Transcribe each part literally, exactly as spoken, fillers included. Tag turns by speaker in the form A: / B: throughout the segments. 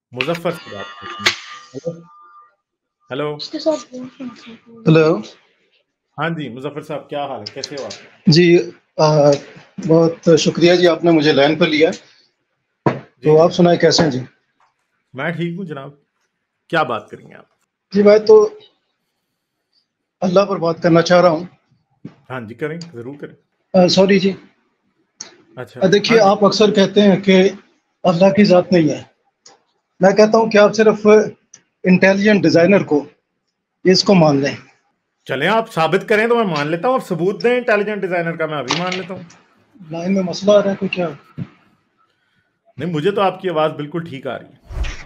A: مظفر سے بات کرتے ہیں. Hello
B: hello.
A: ہاں جی مظفر صاحب، کیا حال ہے، کیسے ہو آپ؟
B: جی آ, بہت شکریہ جی، آپ نے مجھے لائن پر لیا.
A: جی
B: تو
A: جی
B: آپ سنائیں کیسے ہیں جی؟
A: میں ٹھیک ہوں جناب. کیا بات کریں گے آپ؟
B: جی میں تو اللہ پر بات کرنا چاہ رہا ہوں.
A: ہاں جی کریں، ضرور کریں.
B: آ, سوری جی.
A: اچھا
B: آ,
A: ہاں
B: دیکھیے
A: جی.
B: آپ اکثر کہتے ہیں کہ اللہ کی ذات نہیں ہے. میں کہتا ہوں کہ آپ صرف انٹیلیجنٹ ڈیزائنر کو اس کو مان لیں.
A: چلیں آپ ثابت کریں تو میں مان لیتا ہوں. آپ ثبوت دیں انٹیلیجنٹ ڈیزائنر کا، میں ابھی مان لیتا ہوں.
B: لائن میں مسئلہ آ رہا ہے کوئی کیا؟
A: نہیں، مجھے تو آپ کی آواز بالکل ٹھیک آ رہی ہے.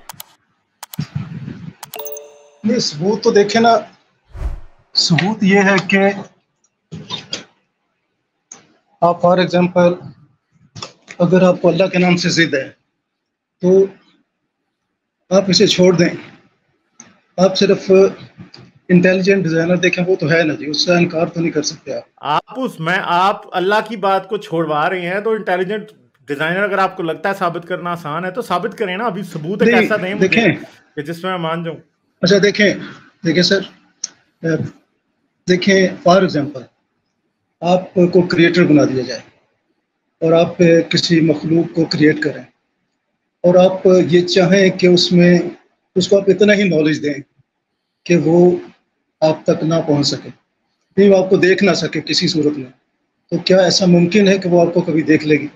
B: نہیں ثبوت تو دیکھیں نا. ثبوت یہ ہے کہ آپ فار ایگزامپل اگر آپ کو اللہ کے نام سے ضد ہے تو آپ اسے چھوڑ دیں. آپ صرف انٹیلیجنٹ ڈیزائنر دیکھیں، وہ تو ہے نا جی، اس سے انکار تو نہیں کر سکتے آپ.
A: آپ اس میں آپ اللہ کی بات کو چھوڑوا رہے ہیں، تو انٹیلیجنٹ ڈیزائنر اگر آپ کو لگتا ہے ثابت کرنا آسان ہے تو ثابت کریں نا. ابھی ثبوت ایک ایسا دیں
B: نہیں
A: مجھے
B: دیکھیں.
A: کہ جس میں میں مان جاؤں.
B: اچھا دیکھیں دیکھیں سر، دیکھیں فار ایگزامپل آپ کو کریٹر بنا دیا جائے اور آپ کسی مخلوق کو کریٹ کریں اور آپ یہ چاہیں کہ اس میں اس کو آپ اتنا ہی نالج دیں کہ وہ آپ تک نہ پہنچ سکے، نہیں وہ آپ کو دیکھ نہ سکے کسی صورت میں، تو کیا ایسا ممکن ہے کہ وہ آپ کو کبھی دیکھ لے گی؟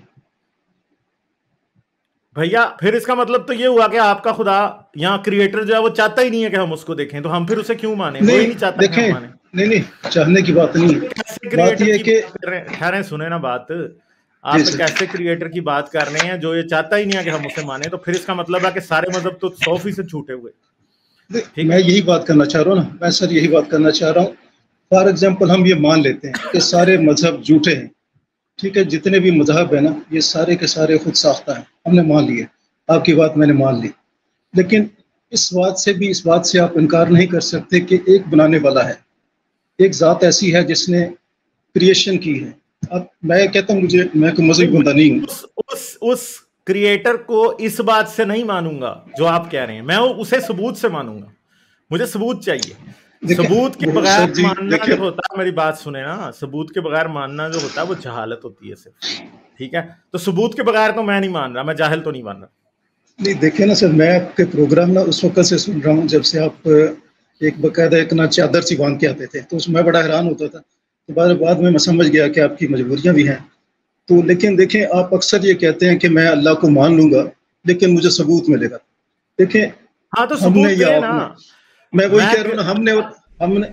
A: بھیا پھر اس کا مطلب تو یہ ہوا کہ آپ کا خدا یہاں کریٹر جو ہے وہ چاہتا ہی نہیں ہے کہ ہم اس کو دیکھیں، تو ہم پھر اسے کیوں مانیں؟ وہی
B: نہیں
A: نہیں چاہتا کہ ہم
B: دیکھیں،
A: مانیں.
B: نہیں نہیں چاہنے کی بات نہیں ہے.
A: کیسے
B: بات
A: کریٹر
B: یہ ہے
A: کی
B: کہ
A: بات کر رہے ہیں؟ ٹھہریں سنیں نا بات.
B: جی
A: آپ ایک
B: سر،
A: ایسے کریٹر کی بات کر رہے ہیں جو یہ چاہتا ہی نہیں ہے کہ ہم اسے مانیں، تو پھر اس کا مطلب ہے کہ سارے مذہب تو سو فیصد چھوٹے ہوئے. ٹھیک ہے.
B: میں یہی بات کرنا چاہ رہا ہوں نا، میں سر یہی بات کرنا چاہ رہا ہوں. فار ایگزامپل ہم یہ مان لیتے ہیں کہ سارے مذہب جھوٹے ہیں، ٹھیک ہے، جتنے بھی مذہب ہیں نا یہ سارے کے سارے خود ساختہ ہیں، ہم نے مان لیے، آپ کی بات میں نے مان لی. لیکن اس بات سے بھی اس بات سے آپ انکار نہیں کر سکتے کہ ایک بنانے والا ہے، ایک ذات ایسی ہے جس نے کریشن کی ہے. اب میں کہتا ہوں مجھے میں کوئی مذہبی
A: نہیں،
B: بندہ نہیں ہوں.
A: اس اس اس کریٹر کو اس بات سے نہیں مانوں گا جو آپ کہہ رہے ہیں، میں اسے ثبوت سے مانوں گا. مجھے ثبوت چاہیے.
B: دیکھیں
A: ثبوت کے
B: وہ
A: بغیر
B: سر جی
A: ماننا
B: دیکھیں،
A: جو ہوتا ہے، میری بات سنیں نا، ثبوت کے بغیر ماننا جو ہوتا ہے وہ جہالت ہوتی ہے صرف. ٹھیک ہے، تو ثبوت کے بغیر تو میں نہیں مان رہا، میں جاہل تو نہیں مان رہا.
B: نہیں دیکھیں نا سر، میں آپ کے پروگرام نا اس وقت سے سن رہا ہوں جب سے آپ ایک باقاعدہ ایک نا چادر سی باندھ کے آتے تھے، تو اس میں بڑا حیران ہوتا تھا. تو بعد بعد میں میں سمجھ گیا کہ آپ کی مجبوریاں بھی ہیں. تو لیکن دیکھیں آپ اکثر یہ کہتے ہیں کہ میں اللہ کو مان لوں گا لیکن مجھے ثبوت ملے گا. دیکھیں
A: ہاں تو
B: ہم نے
A: ثبوت
B: یا
A: دے
B: آپ
A: نا.
B: نے، میں وہی
A: میں
B: کہہ رہا ہوں نا، ہم نے ہم نے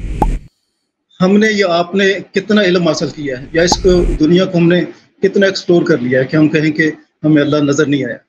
B: ہم نے یا آپ نے کتنا علم حاصل کیا ہے، یا اس کو دنیا کو ہم نے کتنا ایکسپلور کر لیا ہے کہ ہم کہیں کہ ہمیں اللہ نظر نہیں آیا.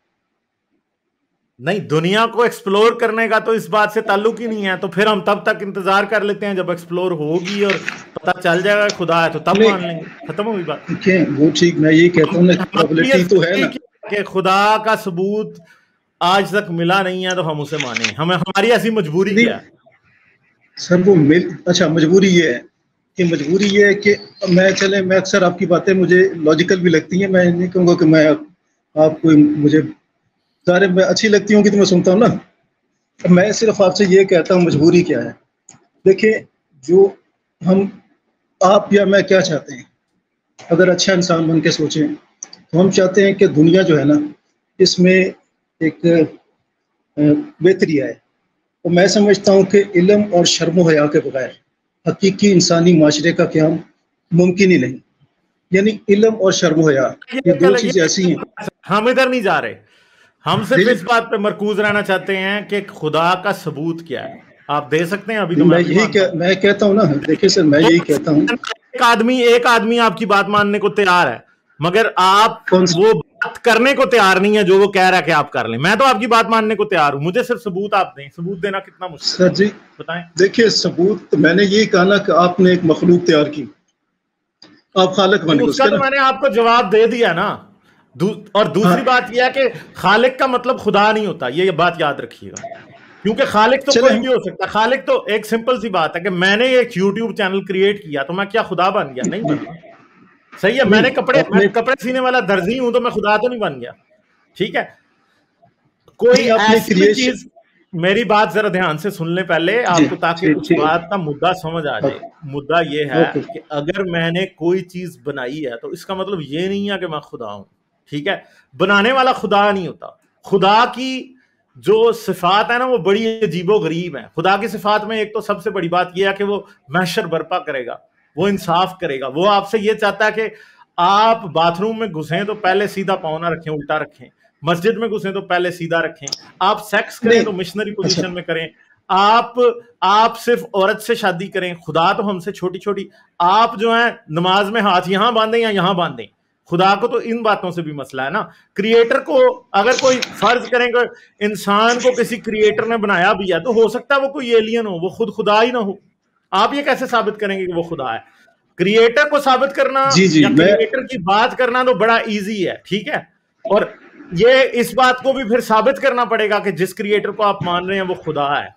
A: نہیں، دنیا کو ایکسپلور کرنے کا تو اس بات سے تعلق ہی نہیں ہے. تو پھر ہم تب تک انتظار کر لیتے ہیں جب ایکسپلور ہوگی اور پتہ چل جائے گا خدا ہے تو تب مان
B: نہیں
A: لیں گے. ختم ہوئی بات.
B: دیکھیں وہ ٹھیک، میں یہی کہتا ہوں نا کہ
A: ہماری یہ
B: پرابلٹی تو ہے نا.
A: ضروری کہ خدا کا ثبوت آج تک ملا نہیں ہے تو ہم اسے مانیں. ہمیں ہماری ایسی مجبوری کیا ہے؟
B: نہیں سر وہ مل اچھا مجبوری یہ ہے کہ مجبوری یہ ہے کہ میں چلے میں اکثر آپ کی باتیں مجھے لاجیکل بھی لگتی ہیں. میں نہیں کہوں گا کہ میں آپ کو مجھے سارے میں اچھی لگتی ہوں کہ تو میں سنتا ہوں نا. میں صرف آپ سے یہ کہتا ہوں مجبوری کیا ہے. دیکھیں جو ہم آپ یا میں کیا چاہتے ہیں، اگر اچھا انسان بن کے سوچیں تو ہم چاہتے ہیں کہ دنیا جو ہے نا اس میں ایک بہتری آئے. اور میں سمجھتا ہوں کہ علم اور شرم و حیا کے بغیر حقیقی انسانی معاشرے کا قیام ممکن ہی نہیں. یعنی علم اور شرم و حیا یہ دو چیزیں ایسی ہیں.
A: ہم ادھر نہیں جا رہے. ہم صرف
B: جی
A: اس بات پہ مرکوز رہنا چاہتے ہیں کہ خدا کا ثبوت کیا ہے. آپ دے سکتے ہیں ابھی تو میں
B: میں
A: ابھی
B: یہی
A: مانتا ہوں.
B: میں کہتا ہوں نا، دیکھیں سر میں یہی کہتا ہوں.
A: ایک آدمی ایک آدمی آپ کی بات ماننے کو تیار ہے مگر آپ
B: کون
A: وہ بات کرنے کو تیار نہیں ہے جو وہ کہہ رہا ہے کہ آپ کر لیں. میں تو آپ کی بات ماننے کو تیار ہوں، مجھے صرف ثبوت آپ دیں. ثبوت دینا کتنا مشکل
B: سر جی
A: ہے بتائیں.
B: دیکھیے ثبوت میں نے یہی کہا نا کہ آپ نے ایک مخلوق تیار کی، آپ خالق بن گئے
A: اس
B: اس
A: کا
B: کے
A: تو
B: نا.
A: میں نے آپ کو جواب دے دیا نا. اور
B: ہاں
A: دوسری بات یہ ہے کہ خالق کا مطلب خدا نہیں ہوتا، یہ بات یاد رکھیے گا. کیونکہ خالق تو
B: چلے
A: کوئی
B: ہم
A: بھی ہو سکتا ہے. خالق تو ایک سمپل سی بات ہے کہ میں نے ایک یوٹیوب چینل کریٹ کیا تو میں کیا خدا بن گیا؟ نہیں بنا. صحیح ہے، میں نے
B: نہیں
A: کپڑے
B: آپ
A: میں
B: نے
A: کپڑے سینے والا درزی ہوں تو میں خدا تو نہیں بن گیا. ٹھیک ہے، کوئی ایسی چیز, میری بات ذرا دھیان سے سن لیں پہلے آپ کو, تاکہ اس بات کا مدعا سمجھ آ جائے. مدعا یہ ہے کہ اگر میں نے کوئی چیز بنائی ہے تو اس کا مطلب یہ نہیں ہے کہ میں خدا ہوں. ٹھیک ہے, بنانے والا خدا نہیں ہوتا. خدا کی جو صفات ہے نا وہ بڑی عجیب و غریب ہیں. خدا کی صفات میں ایک تو سب سے بڑی بات یہ ہے کہ وہ محشر برپا کرے گا, وہ انصاف کرے گا. وہ آپ سے یہ چاہتا ہے کہ آپ باتھ روم میں گھسیں تو پہلے سیدھا پاؤں نہ رکھیں, الٹا رکھیں. مسجد میں گھسیں تو پہلے سیدھا رکھیں. آپ سیکس کریں تو مشنری پوزیشن میں کریں. آپ آپ صرف عورت سے شادی کریں. خدا تو ہم سے چھوٹی چھوٹی. آپ جو ہیں نماز میں ہاتھ یہاں باندھیں یا یہاں باندھیں. خدا کو تو ان باتوں سے بھی مسئلہ ہے نا. کریٹر کو اگر کوئی فرض کریں کہ انسان کو کسی کریٹر نے بنایا بھی ہے تو ہو سکتا ہے وہ کوئی ایلین ہو, وہ خود خدا ہی نہ ہو. آپ یہ کیسے ثابت کریں گے کہ وہ خدا ہے؟ کریٹر کو ثابت کرنا
B: جی جی
A: یا کریٹر کی بات کرنا تو بڑا ایزی ہے. ٹھیک ہے, اور یہ اس بات کو بھی پھر ثابت کرنا پڑے گا کہ جس کریٹر کو آپ مان رہے ہیں وہ خدا ہے.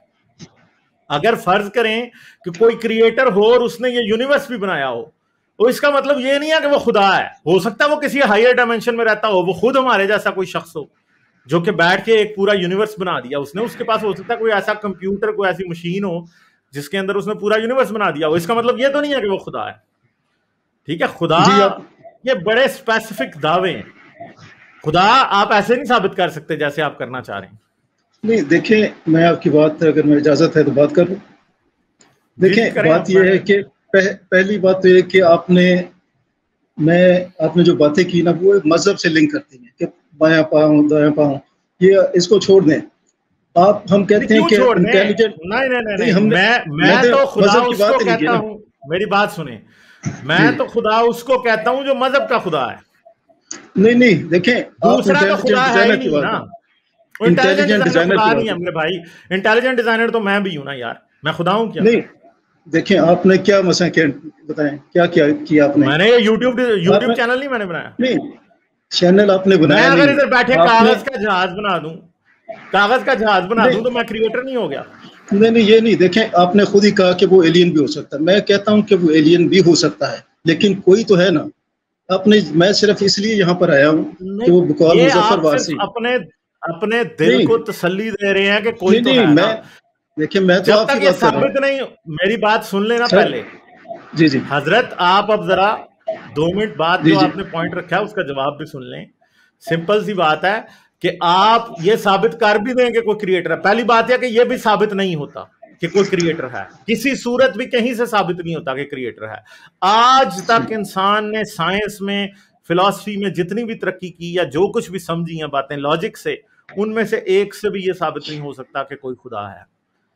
A: اگر فرض کریں کہ کوئی کریٹر ہو اور اس نے یہ یونیورس بھی بنایا ہو تو اس کا مطلب یہ نہیں ہے کہ وہ خدا ہے. ہو سکتا ہے وہ کسی ہائر ڈائمینشن میں رہتا ہو, وہ خود ہمارے جیسا کوئی شخص ہو جو کہ بیٹھ کے ایک پورا یونیورس بنا دیا اس نے. اس کے پاس ہو سکتا ہے کوئی ایسا کمپیوٹر, کوئی ایسی مشین ہو جس کے اندر اس نے پورا یونیورس بنا دیا ہو. اس کا مطلب یہ تو نہیں ہے کہ وہ خدا ہے. ٹھیک ہے, خدا یہ بڑے اسپیسیفک دعوے ہیں. خدا آپ ایسے نہیں ثابت کر سکتے جیسے آپ کرنا چاہ رہے ہیں.
B: نہیں دیکھیں, میں آپ کی بات اگر میں اجازت ہے تو بات کر لوں. دیکھیں بات یہ ہے کہ پہلی بات تو یہ کہ آپ نے میں آپ نے جو باتیں کی نا وہ مذہب سے لنک کرتی ہیں کہ بایاں پاؤں دایاں پاؤں, یہ اس کو چھوڑ دیں. آپ ہم کہتے ہیں کہ انٹیلیجنٹ,
A: نہیں نہیں نہیں, میں میں تو خدا اس کو کہتا ہوں, میری بات سنیں, میں تو خدا اس کو کہتا ہوں جو مذہب کا خدا ہے.
B: نہیں نہیں دیکھیں,
A: دوسرا تو خدا ہے ہی نہیں نا. انٹیلیجنٹ ڈیزائنر خدا نہیں ہے میرے بھائی. انٹیلیجنٹ ڈیزائنر تو میں بھی ہوں نا یار, میں خدا ہوں کیا؟
B: نہیں دیکھیں, آپ نے کیا مثلا کیا بتائیں, کیا کیا کیا آپ نے؟
A: میں نے یوٹیوب یوٹیوب چینل نہیں میں نے بنایا.
B: نہیں چینل آپ نے بنایا
A: نہیں. میں اگر ادھر بیٹھے کاغذ کا جہاز بنا دوں, کاغذ کا جہاز بنا دوں تو میں کریٹر نہیں ہو گیا.
B: نہیں نہیں یہ نہیں, دیکھیں آپ نے خود ہی کہا کہ وہ ایلین بھی ہو سکتا ہے. میں کہتا ہوں کہ وہ ایلین بھی ہو سکتا ہے, لیکن کوئی تو ہے نا. اپنے میں صرف اس لیے یہاں پر آیا ہوں کہ وہ بقول مظفر وارثی
A: اپنے اپنے دل کو تسلی دے رہے ہیں کہ کوئی تو ہے.
B: میں دیکھیں میں تو آپ کی بات کر رہا ہوں.
A: نہیں, میری بات سن لینا پہلے.
B: جی جی
A: حضرت, آپ اب ذرا دو منٹ بعد جو آپ نے پوائنٹ رکھا ہے اس کا جواب بھی سن لیں. سمپل سی بات ہے کہ آپ یہ ثابت کر بھی دیں کہ کوئی کریٹر ہے. پہلی بات ہے کہ یہ بھی ثابت نہیں ہوتا کہ کوئی کریٹر ہے. کسی صورت بھی کہیں سے ثابت نہیں ہوتا کہ کریٹر ہے. آج تک انسان نے سائنس میں, فلسفی میں جتنی بھی ترقی کی یا جو کچھ بھی سمجھی ہیں باتیں لاجک سے, ان میں سے ایک سے بھی یہ ثابت نہیں ہو سکتا کہ کوئی خدا ہے.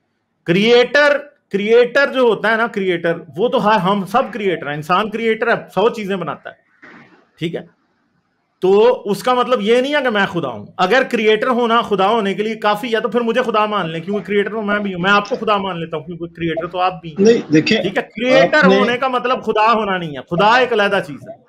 A: کریٹر کریٹر جو ہوتا ہے نا, کریٹر وہ تو ہم سب کریٹر ہیں. انسان کریٹر ہے, سو چیزیں بناتا ہے. ٹھیک ہے, تو اس کا مطلب یہ نہیں ہے کہ میں خدا ہوں. اگر کریٹر ہونا خدا ہونے کے لیے کافی ہے تو پھر مجھے خدا مان لیں, کیونکہ کریٹر تو میں بھی ہوں. میں آپ کو خدا مان لیتا ہوں کیونکہ کریٹر تو آپ بھی ہیں. ٹھیک ہے, کریٹر ہونے کا مطلب خدا ہونا نہیں ہے. خدا ایک علیحدہ چیز ہے.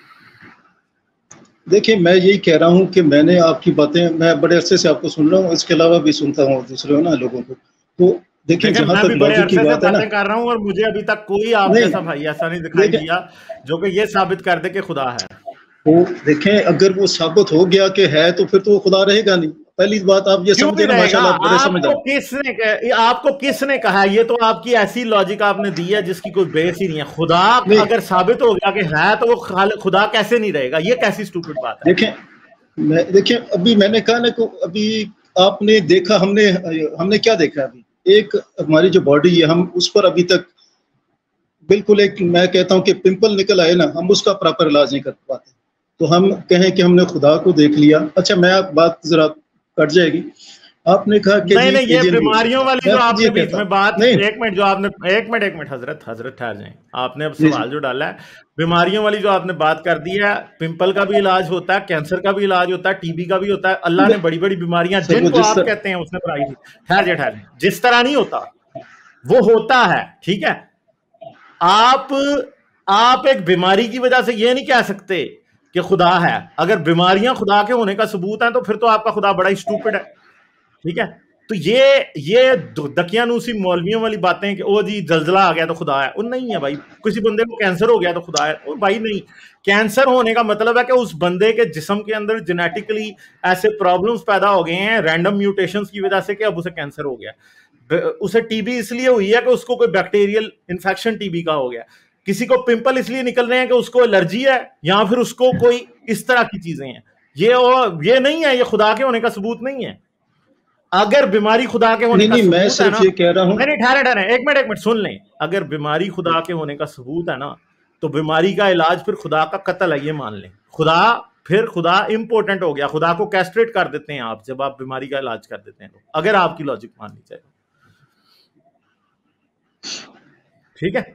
B: دیکھیں میں یہی کہہ رہا ہوں کہ میں نے آپ کی باتیں میں بڑے عرصے سے آپ کو سن رہا ہوں, اس کے علاوہ بھی سنتا ہوں دوسرے نا لوگوں کو. تو دیکھیں جہاں تک لاجک کی بات ہے نا,
A: کر رہا ہوں اور مجھے ابھی تک کوئی آپ جیسا بھائی ایسا نہیں دکھائی دیا جو کہ یہ ثابت کر دے کہ خدا ہے.
B: وہ دیکھیں اگر وہ ثابت ہو گیا کہ ہے تو پھر تو وہ خدا رہے گا نہیں. پہلی بات آپ یہ سمجھیں نا, ماشاءاللہ بڑے سمجھدار.
A: کس نے آپ کو کس نے کہا؟ یہ تو آپ کی ایسی لاجک آپ نے دی ہے جس کی کوئی بیس ہی نہیں ہے. خدا اگر ثابت ہو گیا کہ ہے تو وہ خدا کیسے نہیں رہے گا؟ یہ کیسی اسٹوپڈ بات ہے.
B: دیکھیں میں دیکھیں ابھی میں نے کہا نا کہ ابھی آپ نے دیکھا, ہم نے ہم نے کیا دیکھا ابھی, ایک ہماری جو باڈی ہے ہم اس پر ابھی تک بالکل ایک میں کہتا ہوں کہ پمپل نکل آئے نا, ہم اس کا پراپر علاج نہیں کر پاتے. تو ہم کہیں کہ ہم نے خدا کو دیکھ لیا. اچھا میں بات ذرا کٹ جائے گی. آپ نے کہا کہ
A: نہیں نہیں یہ بیماریوں والی جو آپ نے بیچ میں بات, ایک منٹ جو آپ نے ایک منٹ ایک منٹ حضرت حضرت ٹھہر جائیں. آپ نے اب سوال جو ڈالا ہے بیماریوں والی جو آپ نے بات کر دی ہے, پمپل کا بھی علاج ہوتا ہے, کینسر کا بھی علاج ہوتا ہے, ٹی بی کا بھی ہوتا ہے. اللہ نے بڑی بڑی بیماریاں جن کو آپ کہتے ہیں اس نے بنائی تھی. ٹھہر جائیں ٹھہر جائیں, جس طرح نہیں ہوتا وہ ہوتا ہے. ٹھیک ہے, آپ آپ ایک بیماری کی وجہ سے یہ نہیں کہہ سکتے کہ خدا ہے. اگر بیماریاں خدا کے ہونے کا ثبوت ہیں تو پھر تو آپ کا خدا بڑا ہی اسٹوپڈ ہے. ٹھیک ہے, تو یہ یہ دقیانوسی مولویوں والی باتیں کہ او جی زلزلہ آ گیا تو خدا ہے، وہ نہیں ہے بھائی. کسی بندے کو کینسر ہو گیا تو خدا ہے، وہ بھائی نہیں. کینسر ہونے کا مطلب ہے کہ اس بندے کے جسم کے اندر جینیٹکلی ایسے پرابلمس پیدا ہو گئے ہیں رینڈم میوٹیشنز کی وجہ سے کہ اب اسے کینسر ہو گیا. اسے ٹی بی اس لیے ہوئی ہے کہ اس کو کوئی بیکٹیریل انفیکشن ٹی بی کا ہو گیا. کسی کو پمپل اس لیے نکل رہے ہیں کہ اس کو الرجی ہے یا پھر اس کو کوئی اس طرح کی چیزیں ہیں. یہ یہ نہیں ہے، یہ خدا کے ہونے کا ثبوت نہیں ہے. اگر بیماری خدا کے ہونے کا ثبوت
B: میں صرف یہ کہہ رہا ہوں،
A: نہیں ٹھہرے ٹھہرے ایک منٹ ایک منٹ سن لیں. اگر بیماری خدا کے ہونے کا ثبوت ہے نا تو بیماری کا علاج پھر خدا کا قتل ہے، یہ مان لیں. خدا پھر خدا امپورٹنٹ ہو گیا. خدا کو کیسٹریٹ کر دیتے ہیں آپ جب آپ بیماری کا علاج کر دیتے ہیں تو، اگر آپ کی لاجک ماننی چاہیے. ٹھیک ہے.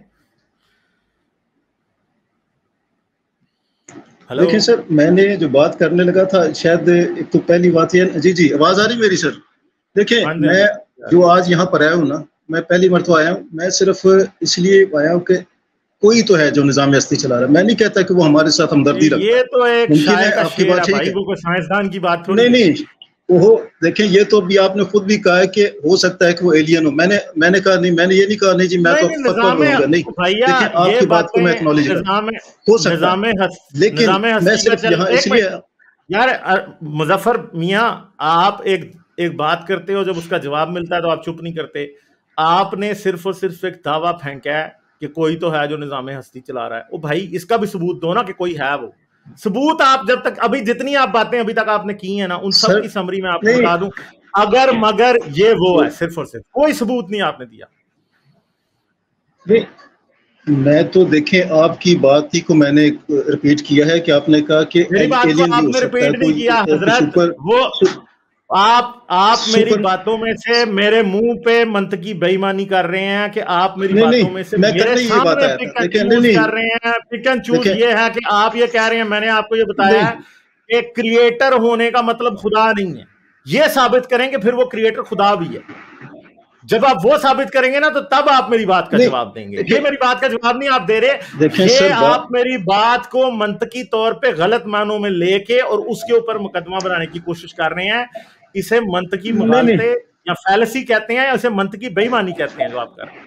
B: دیکھیں سر، میں نے جو بات کرنے لگا تھا شاید ایک تو پہلی بات یہ، جی جی آواز آ رہی میری سر؟ دیکھیں میں جو آج یہاں پر آیا ہوں نا، میں پہلی مرتبہ آیا ہوں. میں صرف اس لیے آیا ہوں کہ کوئی تو ہے جو نظام ہستی چلا رہا ہے. میں نہیں کہتا کہ وہ ہمارے ساتھ ہمدردی رکھتا ہے.
A: یہ تو ایک شاعر کا شعر ہے بھائی، وہ کوئی سائنسدان کی بات تھوڑی.
B: نہیں نہیں وہ دیکھیں، یہ تو بھی آپ نے خود بھی کہا ہے کہ ہو سکتا ہے کہ وہ ایلین ہو. میں نے میں نے کہا نہیں، میں نے یہ نہیں کہا نہیں جی میں تو فتویٰ کروں گا. نہیں دیکھیں، آپ کی بات کو میں اکنالج کرتا ہوں، ہو سکتا ہے، لیکن میں صرف یہاں اس لیے.
A: یار مظفر میاں، آپ ایک ایک بات کرتے ہو، جب اس کا جواب ملتا ہے تو آپ چپ نہیں کرتے. آپ نے صرف اور صرف ایک دعویٰ پھینکا ہے کہ کوئی تو ہے جو نظام ہستی چلا رہا ہے. او بھائی اس کا بھی ثبوت دو نا کہ کوئی ہے. وہ ثبوت آپ جب تک ابھی جتنی آپ باتیں ابھی تک آپ نے کی ہیں نا، ان سب کی سمری میں آپ کو بتا دوں. اگر مگر یہ وہ ہے، صرف اور صرف کوئی ثبوت نہیں آپ نے دیا.
B: میں تو دیکھیں آپ کی بات ہی کو میں نے ریپیٹ کیا ہے کہ آپ نے کہا کہ
A: میری بات کو آپ نے ریپیٹ نہیں کیا حضرت. وہ آپ آپ میری باتوں میں سے میرے منہ پہ منطقی بے ایمانی کر رہے ہیں کہ آپ میری باتوں میں سے میرے سامنے پک اینڈ چوز کر رہے ہیں. پک اینڈ چوز یہ ہے کہ آپ یہ کہہ رہے ہیں، میں نے آپ کو یہ بتایا ہے کہ کریٹر ہونے کا مطلب خدا نہیں ہے. یہ ثابت کریں کہ پھر وہ کریٹر خدا بھی ہے. جب آپ وہ ثابت کریں گے نا تو تب آپ میری بات کا جواب دیں گے. یہ میری بات کا جواب نہیں آپ دے رہے. یہ آپ میری بات کو منطقی طور پہ غلط معنوں میں لے کے اور اس کے اوپر مقدمہ بنانے کی کوشش کر رہے ہیں. اسے منطقی مغالطے یا فیلسی کہتے ہیں، یا اسے منطقی بے ایمانی کہتے ہیں جو آپ کر رہے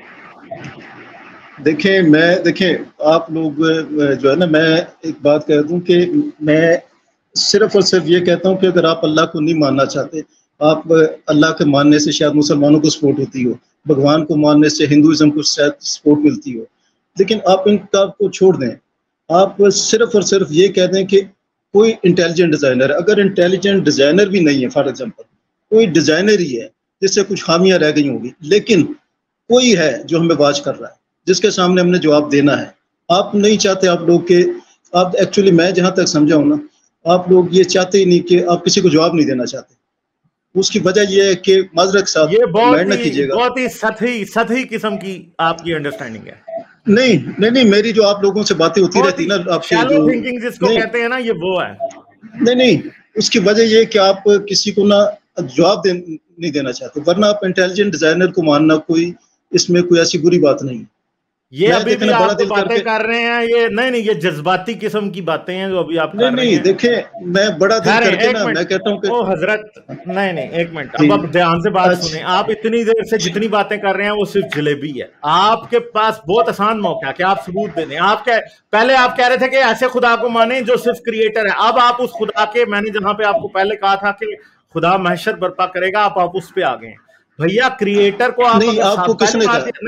A: ہیں.
B: دیکھیں میں دیکھیں آپ لوگ جو ہے نا، میں ایک بات کہہ دوں کہ میں صرف اور صرف یہ کہتا ہوں کہ اگر آپ اللہ کو نہیں ماننا چاہتے، آپ اللہ کے ماننے سے شاید مسلمانوں کو سپورٹ ہوتی ہو، بھگوان کو ماننے سے ہندوازم کو شاید سپورٹ ملتی ہو، لیکن آپ ان کا کو چھوڑ دیں. آپ صرف اور صرف یہ کہہ دیں کہ کوئی انٹیلیجنٹ ڈیزائنر، اگر انٹیلیجنٹ ڈیزائنر بھی نہیں ہے، فار ایگزامپل کوئی ڈیزائنر ہی ہے جس سے کچھ خامیاں رہ گئی ہوں گی، لیکن کوئی ہے جو ہمیں واچ کر رہا ہے، جس کے سامنے ہم نے جواب دینا ہے. آپ نہیں چاہتے آپ لوگ کہ آپ ایکچولی میں جہاں تک سمجھا ہوں نا، آپ لوگ یہ چاہتے ہی نہیں کہ آپ کسی کو جواب نہیں دینا چاہتے. اس کی وجہ یہ ہے کہ معذرت کے ساتھ
A: یہ بہت ہی بہت ہی سطحی سطحی قسم کی آپ کی انڈرسٹینڈنگ ہے.
B: نہیں نہیں نہیں میری جو آپ لوگوں سے باتیں ہوتی رہتی نا، آپ کے
A: شیلو تھنکنگ جس کو کہتے ہیں نا، یہ وہ ہے.
B: نہیں نہیں اس کی وجہ یہ کہ آپ کسی کو نہ جواب نہیں دینا چاہتے، ورنہ آپ انٹیلیجنٹ ڈیزائنر کو ماننا کوئی اس میں کوئی ایسی بری بات نہیں.
A: یہ ابھی بھی آپ کو باتیں کر رہے ہیں، یہ نہیں نہیں یہ جذباتی قسم کی باتیں ہیں جو ابھی آپ کر رہے ہیں.
B: نہیں دیکھیں میں بڑا دل کر کے نا میں کہتا ہوں کہ
A: او حضرت نہیں نہیں ایک منٹ، اب آپ دھیان سے بات سنیں. آپ اتنی دیر سے جتنی باتیں کر رہے ہیں وہ صرف جلیبی ہے. آپ کے پاس بہت آسان موقع ہے کہ آپ ثبوت دے دیں. آپ کہ پہلے آپ کہہ رہے تھے کہ ایسے خدا کو مانیں جو صرف کریٹر ہے. اب آپ اس خدا کے، میں نے جہاں پہ آپ کو پہلے کہا تھا کہ خدا محشر برپا کرے گا، آپ آپ اس پہ آ گئے ہیں. بھیا کریٹر کو آپ
B: آپ کو کس نے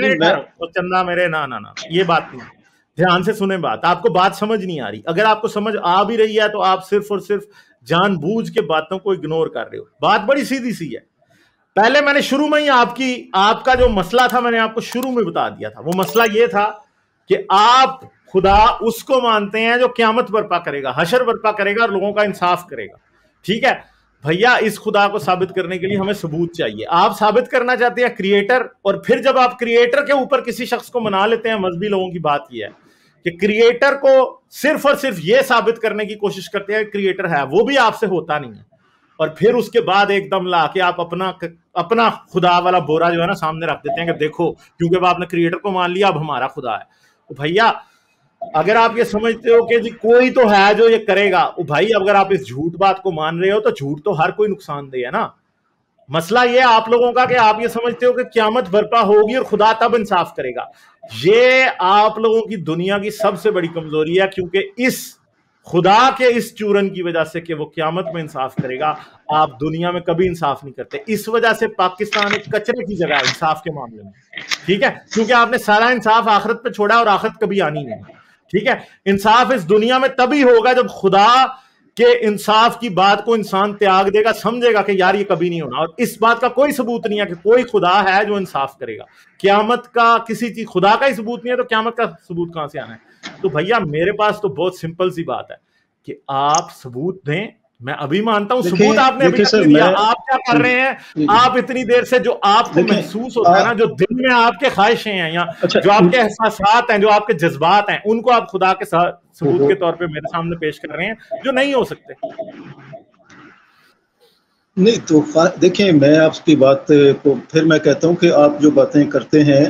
B: کہا
A: چندہ میرے نا نا نا یہ بات نہیں. دھیان سے سنیں بات، آپ کو بات سمجھ نہیں آ رہی. اگر آپ کو سمجھ آ بھی رہی ہے تو آپ صرف اور صرف جان بوجھ کے باتوں کو اگنور کر رہے ہو. بات بڑی سیدھی سی ہے. پہلے میں نے شروع میں ہی آپ کی آپ کا جو مسئلہ تھا میں نے آپ کو شروع میں بتا دیا تھا. وہ مسئلہ یہ تھا کہ آپ خدا اس کو مانتے ہیں جو قیامت برپا کرے گا، حشر برپا کرے گا اور لوگوں کا انصاف کرے گا. ٹھیک ہے بھیا، اس خدا کو ثابت کرنے کے لیے ہمیں ثبوت چاہیے. آپ ثابت کرنا چاہتے ہیں کریٹر، اور پھر جب آپ کریٹر کے اوپر کسی شخص کو منا لیتے ہیں، مذہبی لوگوں کی بات یہ ہے کہ کریٹر کو صرف اور صرف یہ ثابت کرنے کی کوشش کرتے ہیں کہ کریٹر ہے، وہ بھی آپ سے ہوتا نہیں ہے. اور پھر اس کے بعد ایک دم لا کے آپ اپنا اپنا خدا والا بورا جو ہے نا سامنے رکھ دیتے ہیں کہ دیکھو کیونکہ آپ نے کریٹر کو مان لیا اب ہمارا خدا ہے. تو بھیا اگر آپ یہ سمجھتے ہو کہ جی کوئی تو ہے جو یہ کرے گا، بھائی اگر آپ اس جھوٹ بات کو مان رہے ہو تو جھوٹ تو ہر کوئی نقصان دہ ہے نا. مسئلہ یہ آپ لوگوں کا کہ آپ یہ سمجھتے ہو کہ قیامت برپا ہوگی اور خدا تب انصاف کرے گا. یہ آپ لوگوں کی دنیا کی سب سے بڑی کمزوری ہے, کیونکہ اس خدا کے اس چورن کی وجہ سے کہ وہ قیامت میں انصاف کرے گا, آپ دنیا میں کبھی انصاف نہیں کرتے. اس وجہ سے پاکستان ایک کچرے کی جگہ ہے انصاف کے معاملے میں, ٹھیک ہے, کیونکہ آپ نے سارا انصاف آخرت پہ چھوڑا اور آخرت کبھی آنی نہیں, ٹھیک ہے. انصاف اس دنیا میں تبھی ہوگا جب خدا کہ انصاف کی بات کو انسان تیاگ دے گا, سمجھے گا کہ یار یہ کبھی نہیں ہونا. اور اس بات کا کوئی ثبوت نہیں ہے کہ کوئی خدا ہے جو انصاف کرے گا. قیامت کا کسی چیز خدا کا ہی ثبوت نہیں ہے تو قیامت کا ثبوت کہاں سے آنا ہے؟ تو بھیا میرے پاس تو بہت سمپل سی بات ہے کہ آپ ثبوت دیں. میں ابھی مانتا ہوں ثبوت آپ نے ابھی تک نہیں دیا. آپ کیا کر رہے ہیں, آپ اتنی دیر سے جو آپ کو محسوس ہوتا ہے نا, جو دل میں آپ کے خواہشیں ہیں یا جو آپ کے احساسات ہیں, جو آپ کے جذبات ہیں, ان کو آپ خدا کے ساتھ ثبوت کے طور پہ میرے سامنے پیش کر رہے ہیں جو نہیں ہو سکتے.
B: نہیں تو دیکھیں, میں آپ کی بات کو پھر میں کہتا ہوں کہ آپ جو باتیں کرتے ہیں,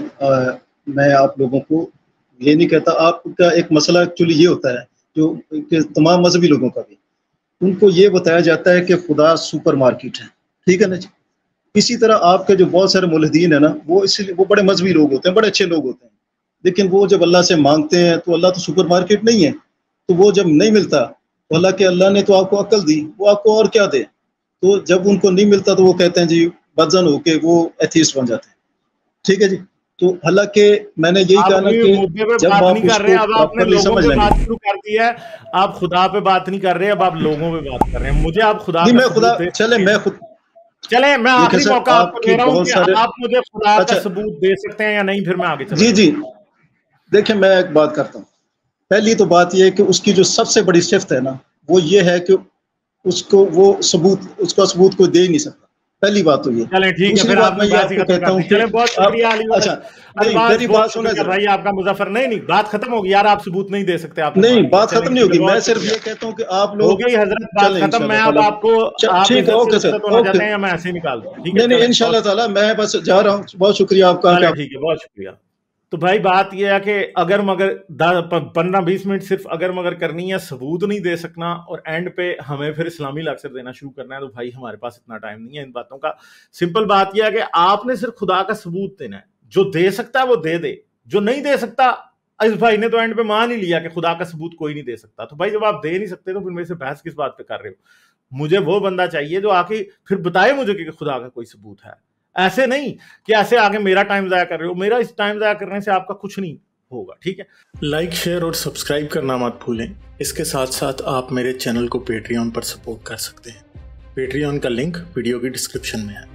B: میں آپ لوگوں کو یہ نہیں کہتا. آپ کا ایک مسئلہ ایکچولی یہ ہوتا ہے جو کہ تمام مذہبی لوگوں کا بھی, ان کو یہ بتایا جاتا ہے کہ خدا سپر مارکیٹ ہے, ٹھیک ہے نا جی. اسی طرح آپ کے جو بہت سارے ملحدین ہیں نا, وہ اس لیے وہ بڑے مذہبی لوگ ہوتے ہیں, بڑے اچھے لوگ ہوتے ہیں, لیکن وہ جب اللہ سے مانگتے ہیں تو اللہ تو سپر مارکیٹ نہیں ہے. تو وہ جب نہیں ملتا تو اللہ کے اللہ نے تو آپ کو عقل دی, وہ آپ کو اور کیا دے. تو جب ان کو نہیں ملتا تو وہ کہتے ہیں جی بدزن ہو کے وہ ایتھیسٹ بن جاتے ہیں, ٹھیک ہے جی. تو حالانکہ میں نے یہی کہا نا کہ جب آپ اس کو پراپرلی سمجھ لیں گے,
A: شروع کر دی ہے آپ خدا پہ بات نہیں کر رہے, اب آپ لوگوں پہ بات کر رہے ہیں. مجھے آپ خدا
B: نہیں, میں خدا چلے میں خود
A: چلے میں آخری موقع آپ کو دے رہا ہوں کہ آپ مجھے خدا کا ثبوت دے سکتے ہیں یا نہیں, پھر میں آگے چلوں.
B: جی جی دیکھیں, میں ایک بات کرتا ہوں. پہلی تو بات یہ ہے کہ اس کی جو سب سے بڑی صفت ہے نا, وہ یہ ہے کہ اس کو وہ ثبوت اس کا ثبوت کوئی دے ہی نہیں سکتا. پہلی بات تو یہ.
A: چلیں ٹھیک ہے, پھر آپ میں یہ آپ کو کہتا ہوں کہ بہت شکریہ علی.
B: اچھا میری بات سنیں
A: بھائی, آپ کا مظفر. نہیں نہیں بات ختم ہوگی یار, آپ ثبوت نہیں دے سکتے. آپ
B: نہیں, بات ختم نہیں ہوگی. میں صرف یہ کہتا ہوں کہ آپ لوگ
A: ہو گئی حضرت بات ختم. میں اب آپ کو
B: ٹھیک ہے, اوکے سر, اوکے,
A: یا میں ایسے ہی نکال دوں.
B: نہیں نہیں ان شاء اللہ تعالیٰ, میں بس جا رہا ہوں. بہت شکریہ آپ کا.
A: ٹھیک ہے, بہت شکریہ. تو بھائی بات یہ ہے کہ اگر مگر پندرہ بیس منٹ صرف اگر مگر کرنی ہے, ثبوت نہیں دے سکنا, اور اینڈ پہ ہمیں پھر اسلامی لیکچر دینا شروع کرنا ہے, تو بھائی ہمارے پاس اتنا ٹائم نہیں ہے ان باتوں کا. سمپل بات یہ ہے کہ آپ نے صرف خدا کا ثبوت دینا ہے. جو دے سکتا ہے وہ دے دے, جو نہیں دے سکتا, اس بھائی نے تو اینڈ پہ مان ہی لیا کہ خدا کا ثبوت کوئی نہیں دے سکتا. تو بھائی جب آپ دے نہیں سکتے تو پھر میرے سے بحث کس بات پہ کر رہے ہو؟ مجھے وہ بندہ چاہیے جو آ کے پھر بتائے مجھے کہ خدا کا کوئی ثبوت ہے. ایسے نہیں کہ ایسے آگے میرا ٹائم ضائع کر رہے ہو. میرا اس ٹائم ضائع کرنے سے آپ کا کچھ نہیں ہوگا, ٹھیک ہے.
C: لائک, شیئر اور سبسکرائب کرنا مت بھولیں. اس کے ساتھ ساتھ آپ میرے چینل کو پیٹریون پر سپورٹ کر سکتے ہیں. پیٹریون کا لنک ویڈیو کی ڈسکرپشن میں ہے.